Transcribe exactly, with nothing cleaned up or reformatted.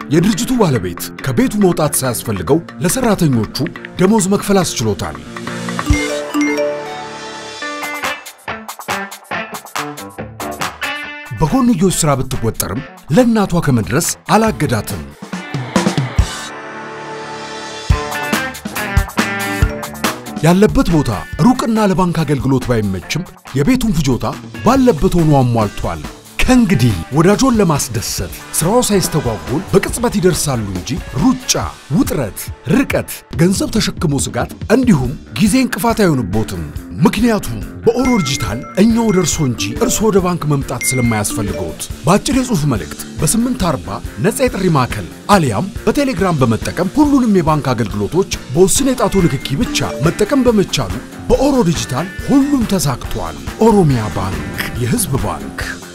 የድርጅቱ ባለቤት ከቤቱ መውጣት ሳያስፈልገው ለሰራተኞቹ ደሞዝ መክፈል አስችሎታል። በጎንዮሽ ስራ ብትወጠርም ለእናቷ ከመድረስ አላገዳትም። ያለበት ቦታ ሩቅና ለባንክ አገልግሎት ባይመችም የቤቱን ፍጆታ ባለበት ሆኖ አሟልቷል። ከእንግዲህ ወዳጆን ለማስደሰት ስራው ሳይስተጓጎል በቅጽበት ይደርሳሉ እንጂ ሩጫ፣ ውጥረት፣ ርቀት፣ ገንዘብ ተሸክሞ ስጋት እንዲሁም ጊዜ እንቅፋት አይሆንቦትም። ምክንያቱም በኦሮ ዲጂታል እኛው ደርሶ እንጂ እርሶ ወደ ባንክ መምጣት ስለማያስፈልገውት በአጭር የጽሑፍ መልእክት በስምንት አርባ ነፃ የጥሪ ማዕከል አሊያም በቴሌግራም በመጠቀም ሁሉንም የባንክ አገልግሎቶች በውስን የጣቱ ንክኪ ብቻ መጠቀም በመቻሉ በኦሮ ዲጂታል ሁሉም ተሳክቷል። ኦሮሚያ ባንክ፣ የህዝብ ባንክ።